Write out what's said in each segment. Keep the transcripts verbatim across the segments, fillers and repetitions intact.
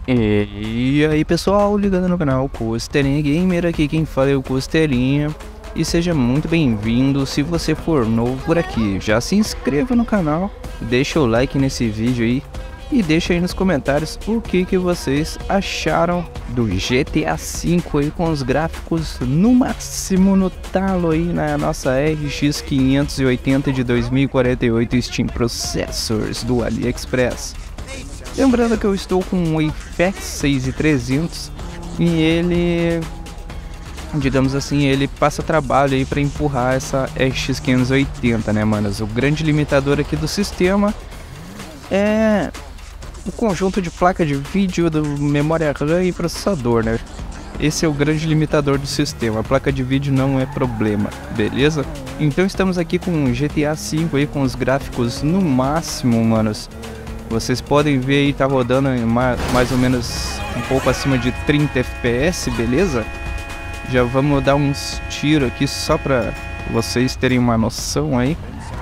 E aí pessoal, ligando no canal Costeirinha Gamer, aqui quem fala é o Costeirinha. E seja muito bem-vindo. Se você for novo por aqui, já se inscreva no canal, deixa o like nesse vídeo aí e deixa aí nos comentários o que, que vocês acharam do G T A cinco aí, com os gráficos no máximo, no talo aí, na nossa R X quinhentos e oitenta de dois mil e quarenta e oito Steam Processors do AliExpress. Lembrando que eu estou com um Apex seis mil e trezentos e ele, digamos assim, ele passa trabalho aí para empurrar essa R X quinhentos e oitenta, né, manos? O grande limitador aqui do sistema é o conjunto de placa de vídeo, do memória RAM e processador, né? Esse é o grande limitador do sistema. A placa de vídeo não é problema, beleza? Então estamos aqui com o G T A cinco aí com os gráficos no máximo, manos. Vocês podem ver aí, tá rodando em mais ou menos um pouco acima de trinta F P S, beleza? Já vamos dar uns tiros aqui só pra vocês terem uma noção aí.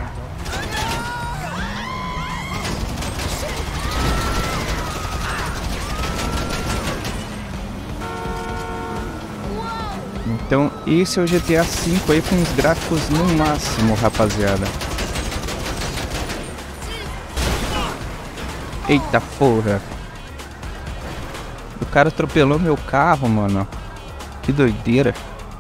Então esse é o G T A cinco aí com os gráficos no máximo, rapaziada. Eita porra. O cara atropelou meu carro, mano. Que doideira.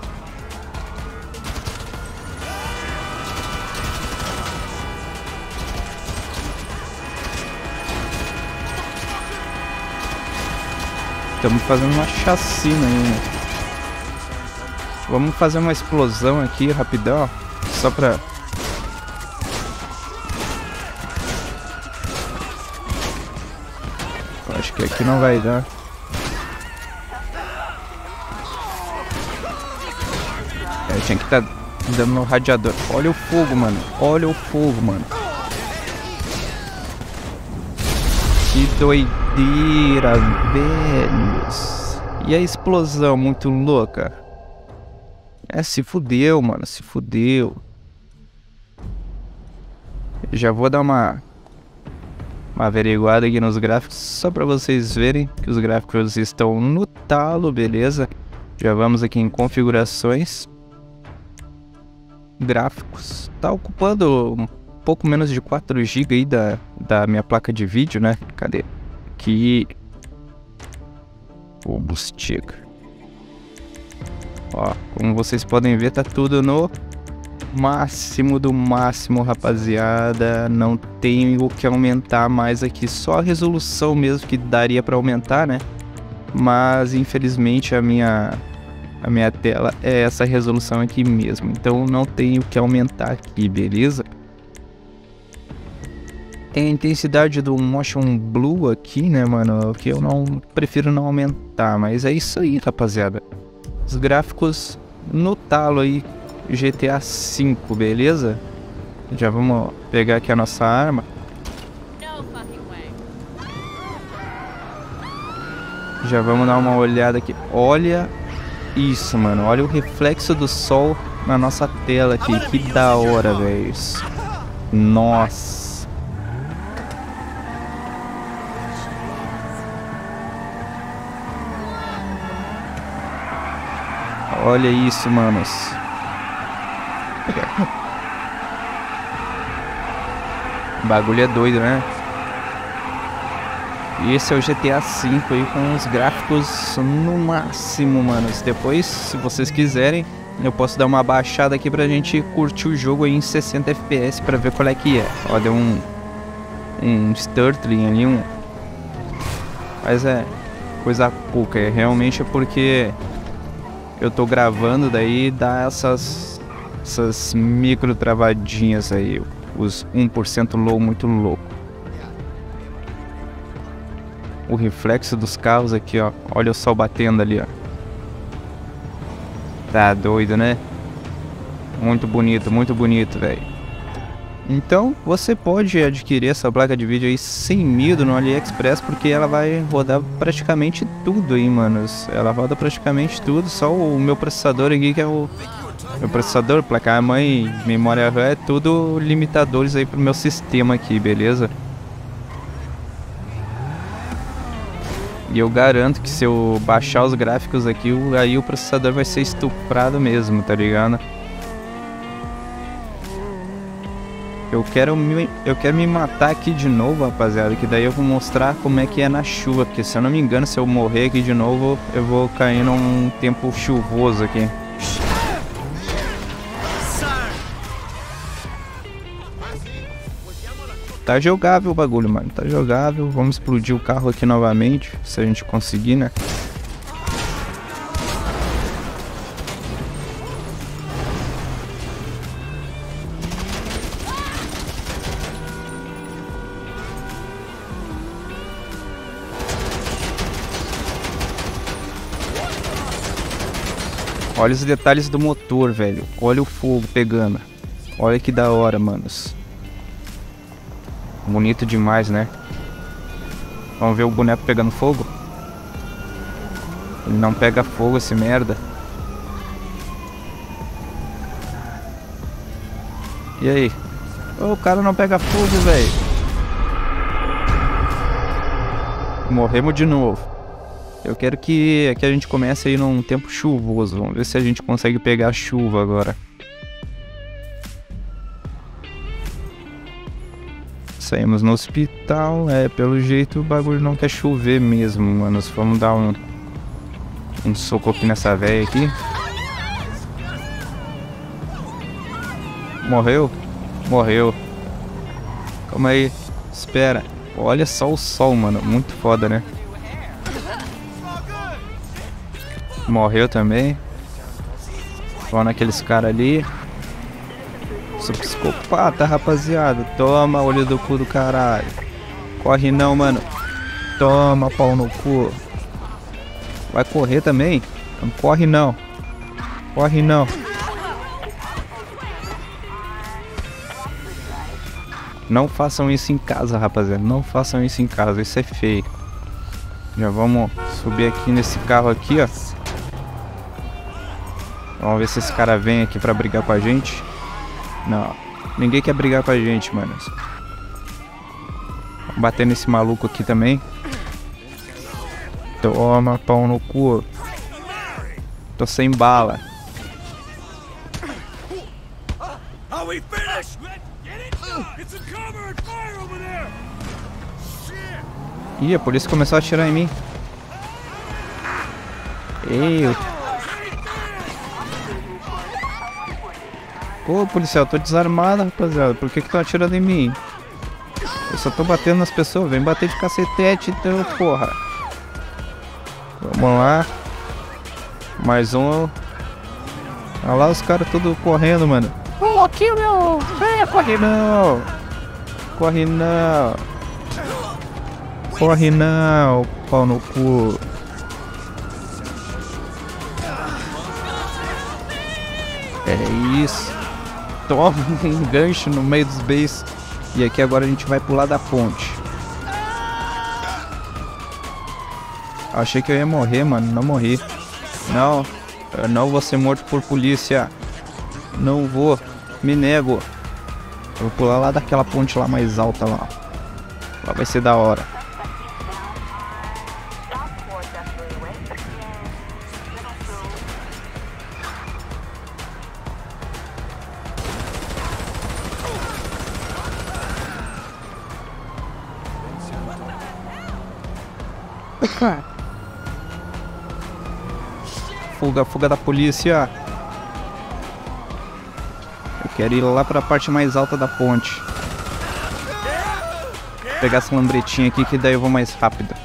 Estamos fazendo uma chacina aí, né? Vamos fazer uma explosão aqui rapidão, só pra... Acho que aqui não vai dar. É, tinha que estar tá dando no radiador. Olha o fogo, mano. Olha o fogo, mano. Que doideira, velhos. E a explosão muito louca. É, se fudeu, mano. Se fudeu. Já vou dar uma... uma averiguada aqui nos gráficos, só para vocês verem que os gráficos estão no talo, beleza? Já vamos aqui em configurações, gráficos, tá ocupando um pouco menos de quatro gigas aí da, da minha placa de vídeo, né? Cadê? Aqui, o Bustiga. Ó, como vocês podem ver, tá tudo no máximo do máximo, rapaziada. Não tem o que aumentar mais aqui, só a resolução mesmo que daria para aumentar, né? Mas infelizmente a minha a minha tela é essa resolução aqui mesmo, então não tem o que aumentar aqui, beleza? Tem a intensidade do Motion Blue aqui, né, mano, que eu não prefiro não aumentar, mas é isso aí, rapaziada. Os gráficos no talo aí, G T A cinco, beleza? Já vamos pegar aqui a nossa arma. Já vamos dar uma olhada aqui. Olha isso, mano. Olha o reflexo do sol na nossa tela aqui. Que da hora, velho. Nossa. Olha isso, manos. O bagulho é doido, né? E esse é o G T A cinco aí com os gráficos no máximo, manos. Depois, se vocês quiserem, eu posso dar uma baixada aqui pra gente curtir o jogo aí em sessenta F P S pra ver qual é que é. Ó, deu um... um startling ali, um... Mas é coisa pouca, é realmente é porque eu tô gravando, daí dá essas... essas micro travadinhas aí, os um por cento low muito louco. O reflexo dos carros aqui, ó. Olha o sol batendo ali, ó. Tá doido, né? Muito bonito, muito bonito, velho. Então, você pode adquirir essa placa de vídeo aí sem medo no AliExpress, porque ela vai rodar praticamente tudo aí, manos. Ela roda praticamente tudo, só o meu processador aqui, que é o... meu processador, placa-mãe, memória RAM, é tudo limitadores aí pro meu sistema aqui, beleza? E eu garanto que se eu baixar os gráficos aqui, aí o processador vai ser estuprado mesmo, tá ligado? Eu quero me, eu quero me matar aqui de novo, rapaziada, que daí eu vou mostrar como é que é na chuva, porque se eu não me engano, se eu morrer aqui de novo, eu vou cair num tempo chuvoso aqui. Tá jogável o bagulho, mano, tá jogável. Vamos explodir o carro aqui novamente, se a gente conseguir, né? Olha os detalhes do motor, velho. Olha o fogo pegando. Olha que da hora, manos. Bonito demais, né? Vamos ver o boneco pegando fogo? Ele não pega fogo, esse merda. E aí? Oh, o cara não pega fogo, velho. Morremos de novo. Eu quero que, que a gente comece aí num tempo chuvoso. Vamos ver se a gente consegue pegar a chuva agora. Saímos no hospital. É, pelo jeito o bagulho não quer chover mesmo, mano. Vamos dar um, um soco aqui nessa véia aqui. Morreu? Morreu. Calma aí. Espera. Olha só o sol, mano. Muito foda, né? Morreu também. Vamos naqueles caras ali. Sou psicopata, rapaziada. Toma, olho do cu do caralho. Corre não, mano. Toma, pau no cu. Vai correr também? Não corre não. Corre não. Não façam isso em casa, rapaziada. Não façam isso em casa. Isso é feio. Já vamos subir aqui nesse carro aqui, ó. Vamos ver se esse cara vem aqui pra brigar com a gente. Não, ninguém quer brigar com a gente, mano. Vamos bater nesse maluco aqui também. Toma, pau no cu. Tô sem bala. Ih, a polícia começou a atirar em mim. Ei, eu... Pô, policial, tô desarmado, rapaziada. Por que que tá atirando em mim? Eu só tô batendo nas pessoas. Vem bater de cacetete, então, porra. Vamos lá. Mais um. Olha lá os caras tudo correndo, mano. Oh, aqui, meu. É, corre não. Corre não. Corre não, pau no cu. É isso. Toma um gancho no meio dos beis. E aqui agora a gente vai pular da ponte. Achei que eu ia morrer, mano. Não morri. Não, eu não vou ser morto por polícia. Não vou. Me nego. Eu vou pular lá daquela ponte lá mais alta lá. Lá vai ser da hora. Fuga, fuga da polícia. Eu quero ir lá para a parte mais alta da ponte. Vou pegar essa lambretinha aqui que daí eu vou mais rápido.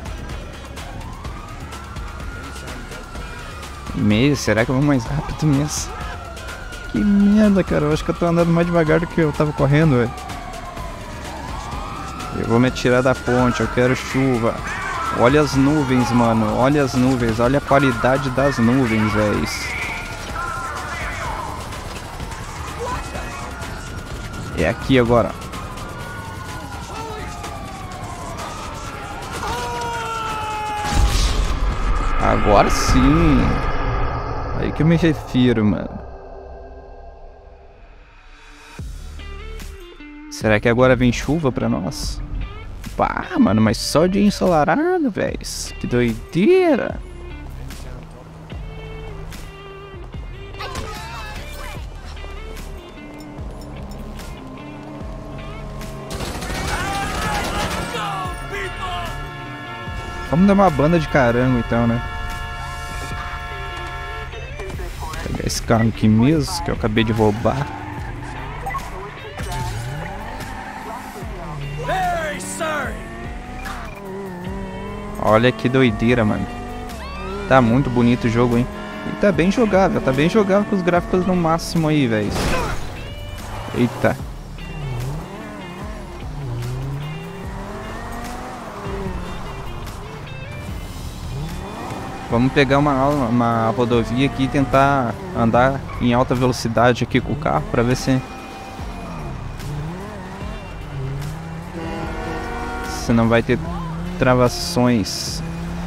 Meio, será que eu vou mais rápido mesmo? Que merda, cara. Eu acho que eu tô andando mais devagar do que eu tava correndo, velho. Eu vou me atirar da ponte, eu quero chuva. Olha as nuvens, mano. Olha as nuvens. Olha a qualidade das nuvens, velho. É aqui agora. Agora sim. Aí que eu me refiro, mano. Será que agora vem chuva pra nós? Pá, mano, mas só dia ensolarado, velho. Que doideira. Vamos dar uma banda de carango então, né? Vou pegar esse carro aqui mesmo, que eu acabei de roubar. Olha que doideira, mano. Tá muito bonito o jogo, hein? E tá bem jogável, tá bem jogável com os gráficos no máximo aí, velho. Eita. Vamos pegar uma, uma rodovia aqui e tentar andar em alta velocidade aqui com o carro pra ver se... Se não vai ter travações.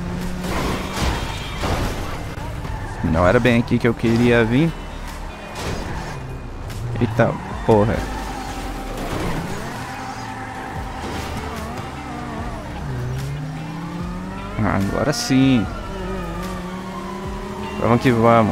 Não era bem aqui que eu queria vir. Eita, porra. Agora sim. Vamos que vamos.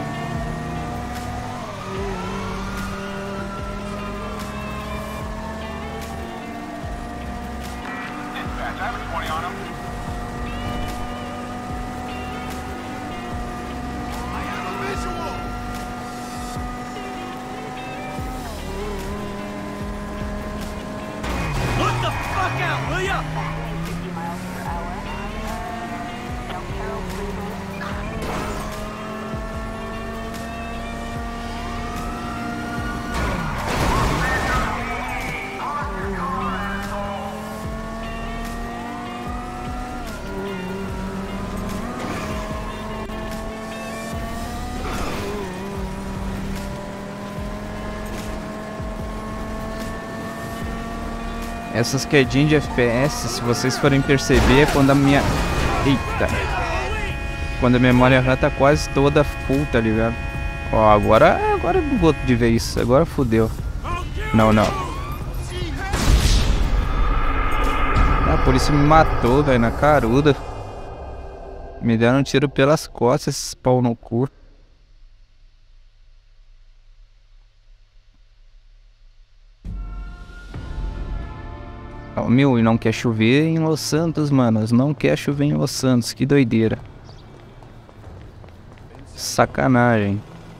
Essas quedinhas de F P S, se vocês forem perceber, é quando a minha... Eita! Quando a memória RAM tá quase toda full, tá ligado? Ó, agora... Agora eu vou de vez. Agora fodeu. Não, não. A polícia me matou, velho, na caruda. Me deram um tiro pelas costas, esses pau no cu. Oh, meu, e não quer chover em Los Santos, mano. Não quer chover em Los Santos. Que doideira. Sacanagem.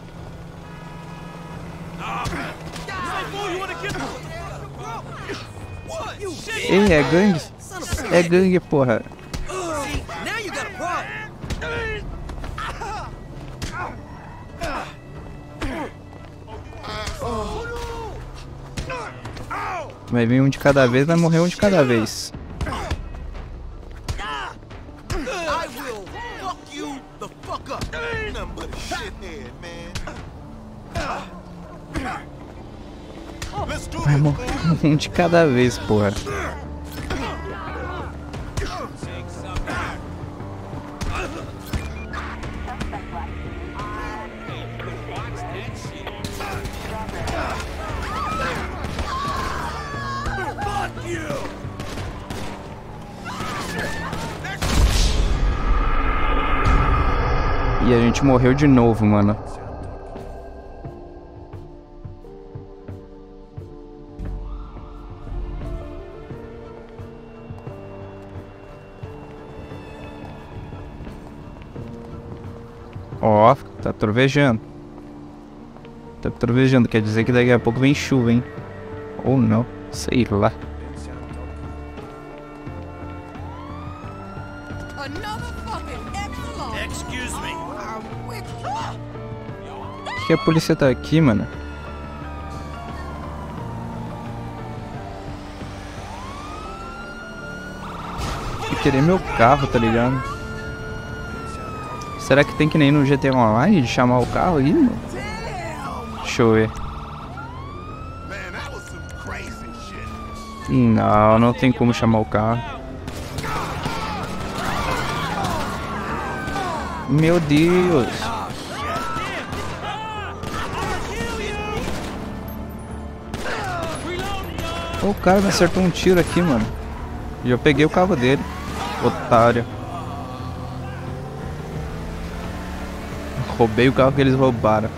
Ei, é gangue? É gangue, porra. Vai vir um de cada vez, vai morrer um de cada vez. Vai morrer um de cada vez, porra. E a gente morreu de novo, mano. Ó, tá trovejando. Tá trovejando, quer dizer que daqui a pouco vem chuva, hein? Ou não, sei lá. Por que a polícia tá aqui, mano? Eu querer meu carro, tá ligado? Será que tem que nem no G T A Online de chamar o carro aí, mano? Deixa eu ver. Não, não tem como chamar o carro. Meu Deus. O cara me acertou um tiro aqui, mano. Já peguei o carro dele, otário. Roubei o carro que eles roubaram.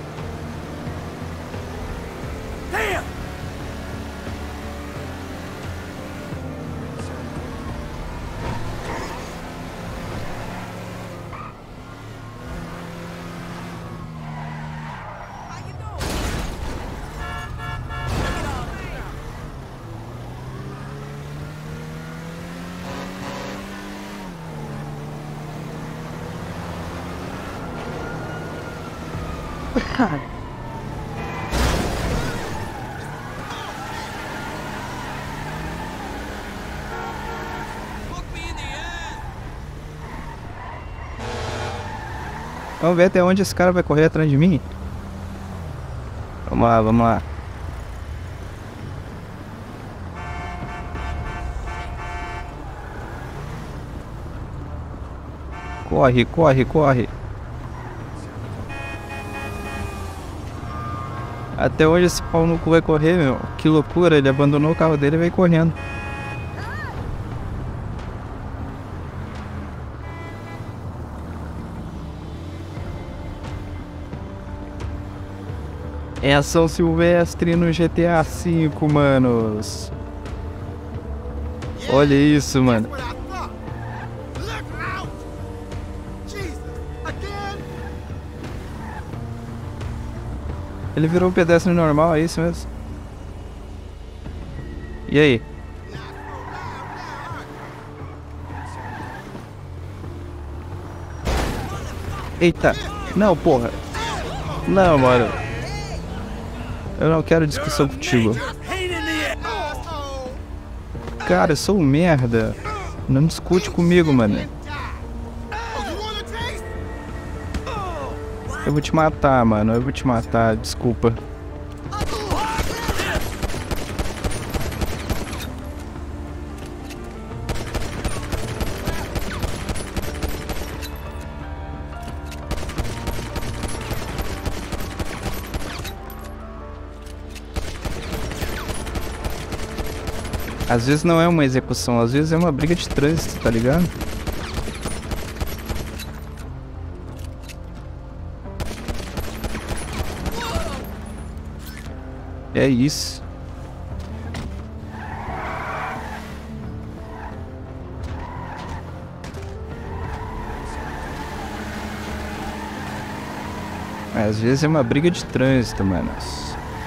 Vamos ver até onde esse cara vai correr atrás de mim. Vamos lá, vamos lá. Corre, corre, corre. Até onde esse pau no cu vai correr, meu? Que loucura, ele abandonou o carro dele e veio correndo. É a São Silvestre no G T A cinco, manos. Olha isso, mano. Ele virou um pedestre normal, é isso mesmo? E aí? Eita! Não, porra! Não, mano! Eu não quero discussão contigo. Cara, eu sou um merda. Não discute comigo, mano. Eu vou te matar, mano. Eu vou te matar. Desculpa. Às vezes não é uma execução, às vezes é uma briga de trânsito, tá ligado? É isso. Às vezes é uma briga de trânsito, manos.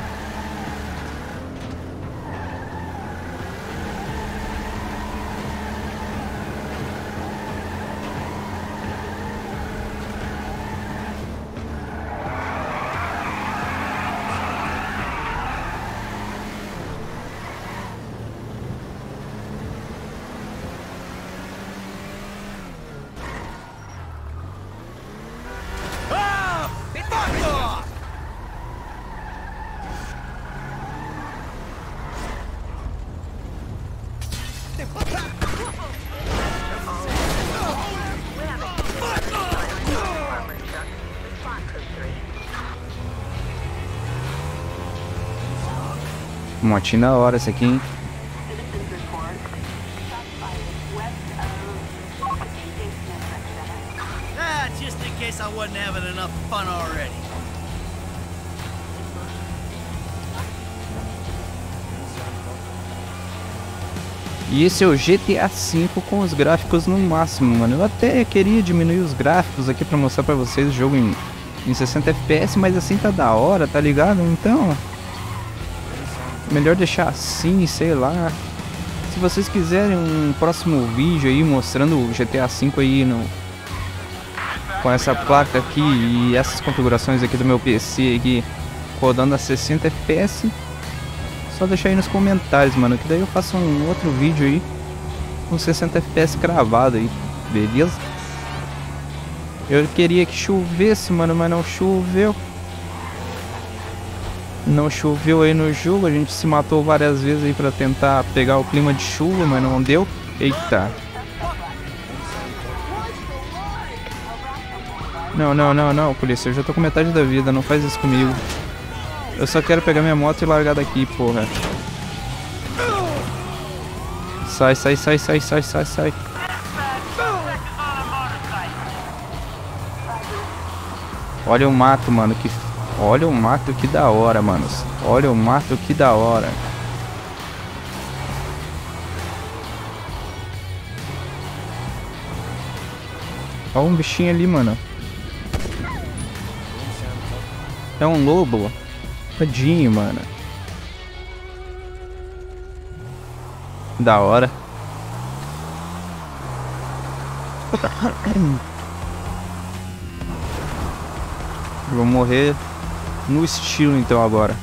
Motinho da hora esse aqui, hein? Ah, just in case I wasn't having enough fun already. E esse é o G T A cinco com os gráficos no máximo, mano. Eu até queria diminuir os gráficos aqui pra mostrar pra vocês o jogo em, em sessenta F P S, mas assim tá da hora, tá ligado? Então, melhor deixar assim, sei lá. Se vocês quiserem um próximo vídeo aí mostrando o G T A cinco aí no, com essa placa aqui e essas configurações aqui do meu P C aqui rodando a sessenta F P S, só deixar aí nos comentários, mano, que daí eu faço um outro vídeo aí com sessenta F P S cravado aí, beleza? Eu queria que chovesse, mano, mas não choveu. Não choveu aí no jogo, a gente se matou várias vezes aí pra tentar pegar o clima de chuva, mas não deu. Eita. Não, não, não, não, polícia, eu já tô com metade da vida, não faz isso comigo. Eu só quero pegar minha moto e largar daqui, porra. Sai, sai, sai, sai, sai, sai, sai. Olha o mato, mano, que... Olha o mato, que da hora, manos. Olha o mato, que da hora. Olha um bichinho ali, mano. É um lobo. Tadinho, mano. Da hora. Vou morrer no estilo então agora.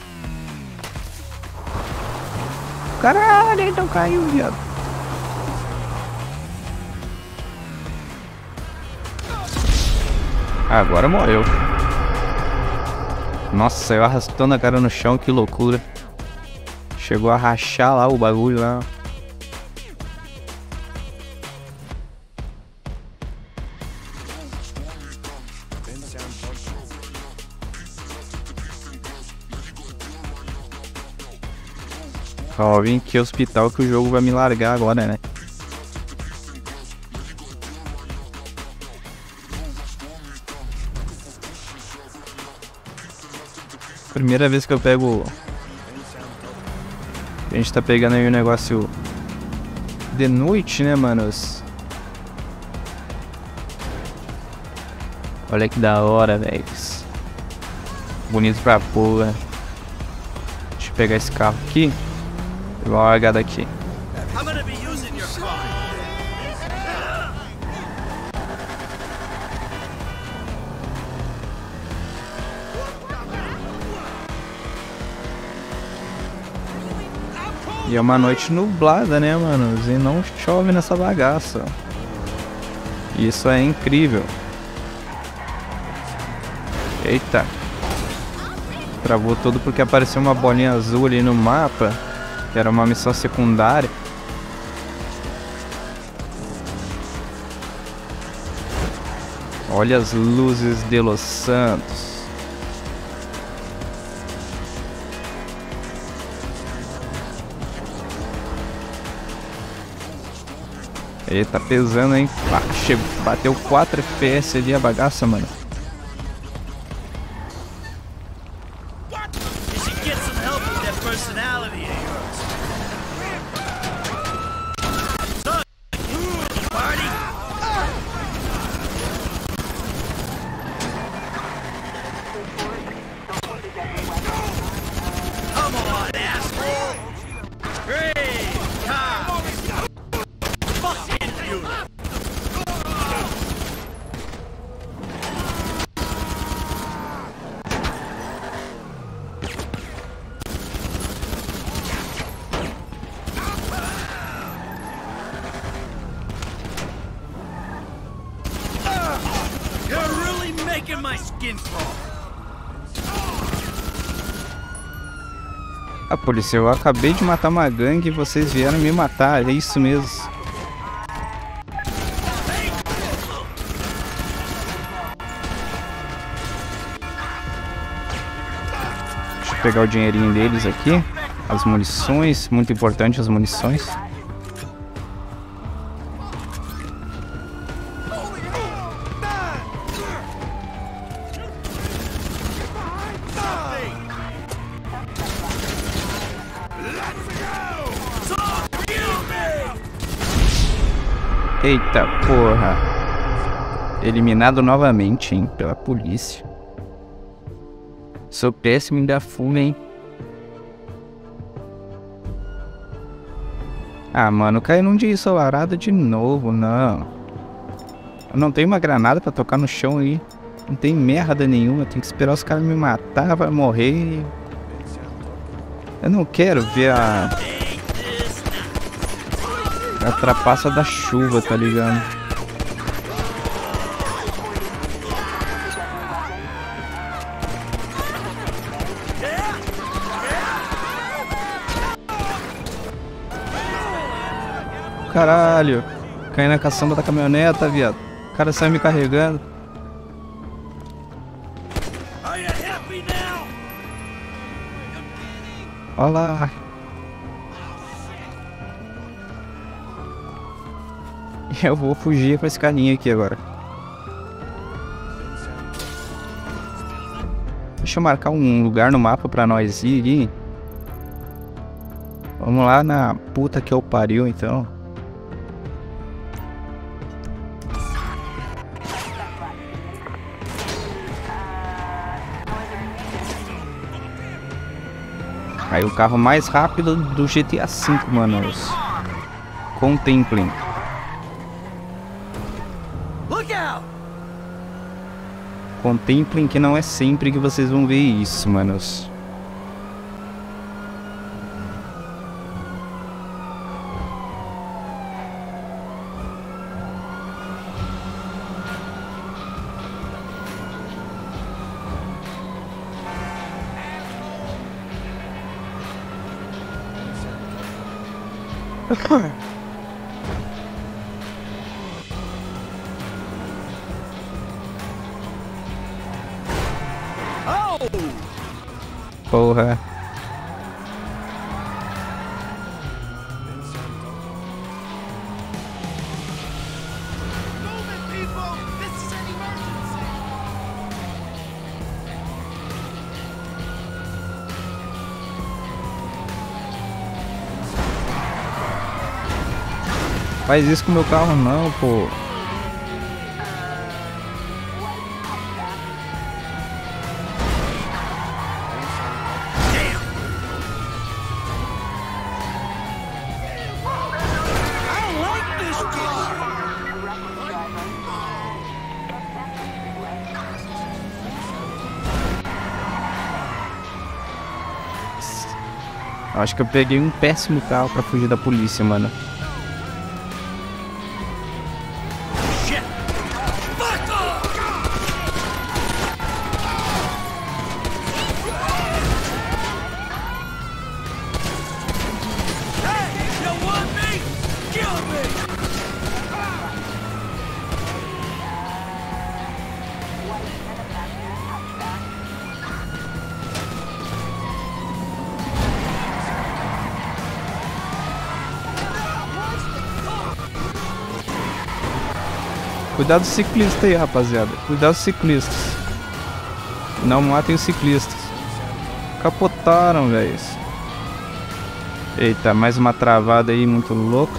Caralho, ele não caiu, viado. Agora morreu. Nossa, saiu arrastando a cara no chão, que loucura. Chegou a rachar lá o bagulho lá. Ó, vim aqui hospital que o jogo vai me largar agora, né? Primeira vez que eu pego... A gente tá pegando aí o negócio de noite, né, manos? Olha que da hora, velho. Bonito pra porra. Deixa eu pegar esse carro aqui. Vou dar uma largada aqui. E é uma noite nublada, né, mano? E não chove nessa bagaça. Isso é incrível. Eita. Travou tudo porque apareceu uma bolinha azul ali no mapa. Que era uma missão secundária. Olha as luzes de Los Santos. Eita, tá pesando, hein? Ah, chegou, bateu quatro F P S ali a bagaça, mano. Ah, polícia, eu acabei de matar uma gangue e vocês vieram me matar, é isso mesmo. Deixa eu pegar o dinheirinho deles aqui. As munições, muito importante as munições. Eita porra. Eliminado novamente, hein, pela polícia. Sou péssimo em dar fuga, hein. Ah, mano, caiu num dia ensolarado de novo, não. Eu não tenho uma granada pra tocar no chão aí. Não tem merda nenhuma, tem que esperar os caras me matar, vai morrer. Eu não quero ver a... a trapaça da chuva, tá ligado? Caralho, caí na caçamba da caminhoneta, viado. O cara saiu me carregando. Olha lá. E eu vou fugir com esse carinha aqui agora. Deixa eu marcar um lugar no mapa pra nós ir aqui. Vamos lá na puta que eu pariu, então. Aí o carro mais rápido do G T A cinco, manos. Contemplem. Contemplem que não é sempre que vocês vão ver isso, manos. Porra. Faz isso com o meu carro não, pô. Acho que eu peguei um péssimo carro pra fugir da polícia, mano. Cuidado ciclista aí, rapaziada. Cuidado ciclistas. Não matem os ciclistas. Capotaram, velho. Eita, mais uma travada aí muito louca.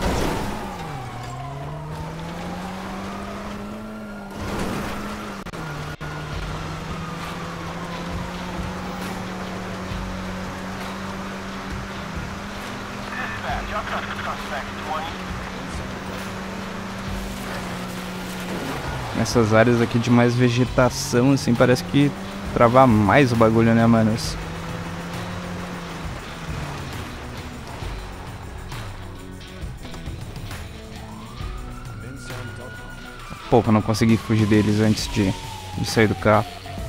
Essas áreas aqui de mais vegetação, assim, parece que travar mais o bagulho, né, manos? Porra, não consegui fugir deles antes de, de sair do carro.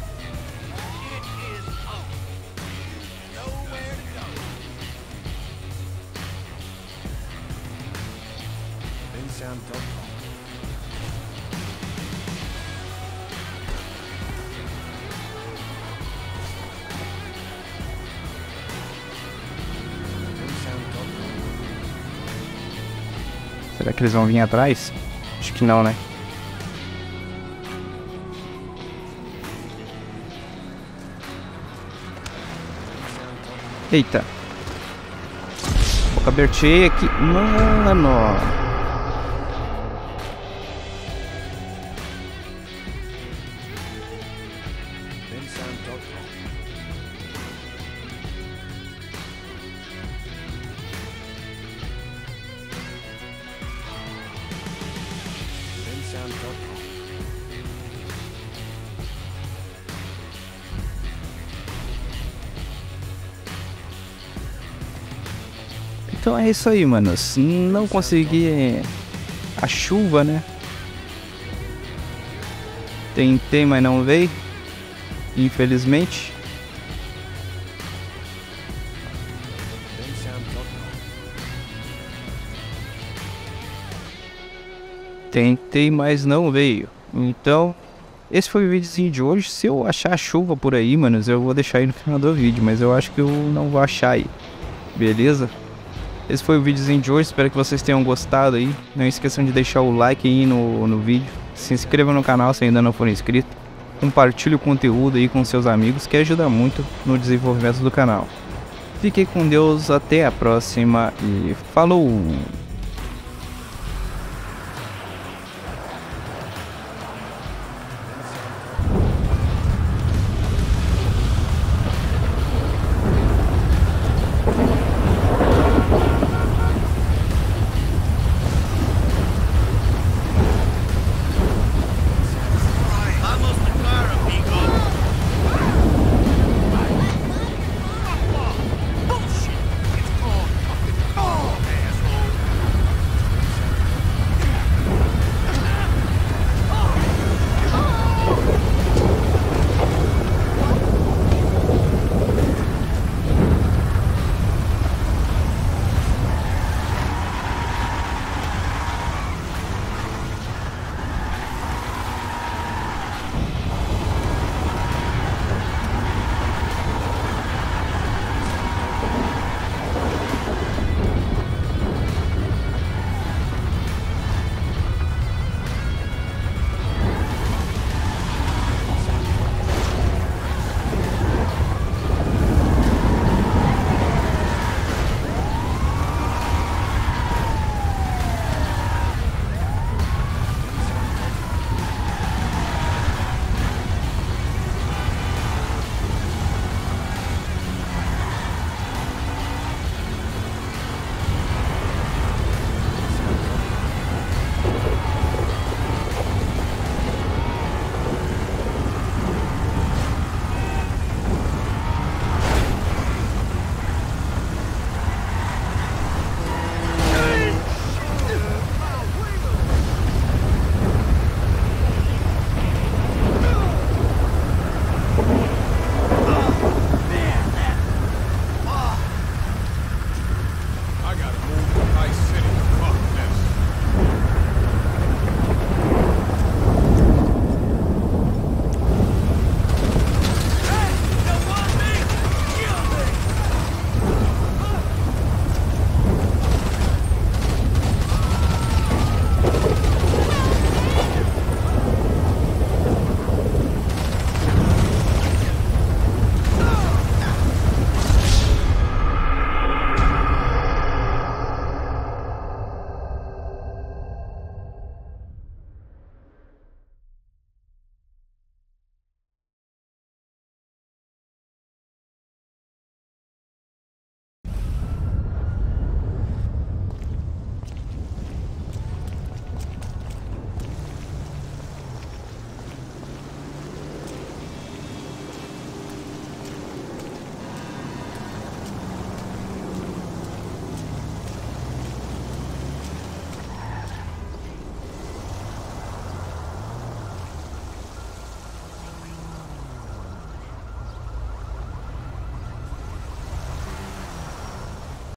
Será que eles vão vir atrás? Acho que não, né? Eita. Boca aberta aqui. Mano. Então é isso aí, manos. Não consegui a chuva, né? Tentei, mas não veio. Infelizmente. Tentei, mas não veio. Então, esse foi o videozinho de hoje. Se eu achar a chuva por aí, manos, eu vou deixar aí no final do vídeo. Mas eu acho que eu não vou achar aí. Beleza? Esse foi o videozinho de hoje, espero que vocês tenham gostado aí. Não esqueçam de deixar o like aí no, no vídeo. Se inscreva no canal se ainda não for inscrito. Compartilhe o conteúdo aí com seus amigos, que ajuda muito no desenvolvimento do canal. Fique com Deus, até a próxima e falou!